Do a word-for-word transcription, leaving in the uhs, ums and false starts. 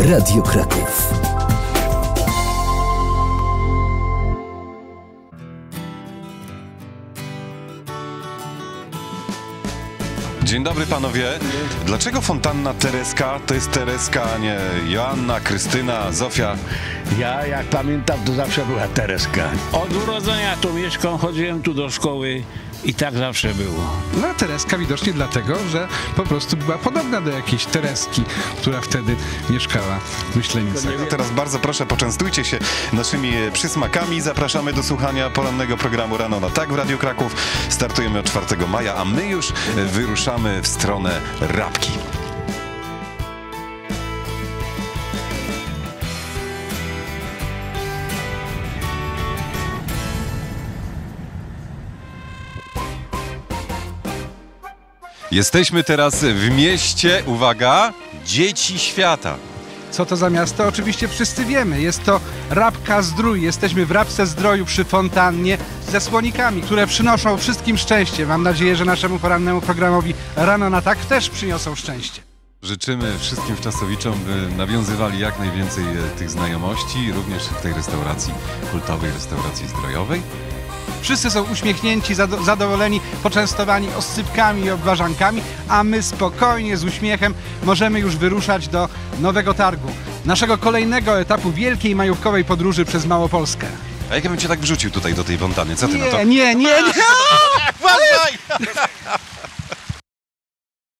Radio Kraków. Dzień dobry panowie. Dlaczego fontanna Tereska to jest Tereska, a nie Joanna, Krystyna, Zofia? Ja, jak pamiętam, to zawsze była Tereska. Od urodzenia tu mieszkam, chodziłem tu do szkoły i tak zawsze było. No a Tereska widocznie dlatego, że po prostu była podobna do jakiejś Tereski, która wtedy mieszkała w Myślenicach. Teraz bardzo proszę, poczęstujcie się naszymi przysmakami. Zapraszamy do słuchania porannego programu Rano na Tak w Radiu Kraków. Startujemy od czwartego maja, a my już wyruszamy w stronę Rabki. Jesteśmy teraz w mieście, uwaga, Dzieci Świata. Co to za miasto? Oczywiście wszyscy wiemy. Jest to Rabka-Zdrój. Jesteśmy w Rabce-Zdroju przy fontannie ze słonikami, które przynoszą wszystkim szczęście. Mam nadzieję, że naszemu porannemu programowi Rano na Tak też przyniosą szczęście. Życzymy wszystkim wczasowiczom, by nawiązywali jak najwięcej tych znajomości, również w tej restauracji, kultowej restauracji zdrojowej. Wszyscy są uśmiechnięci, zadowoleni, poczęstowani oscypkami i obwarzankami, a my spokojnie, z uśmiechem możemy już wyruszać do Nowego Targu, naszego kolejnego etapu wielkiej majówkowej podróży przez Małopolskę. A jak ja bym cię tak wrzucił tutaj do tej fontanny? Co ty nie, na to? Nie, nie, nie, nie! Uważaj!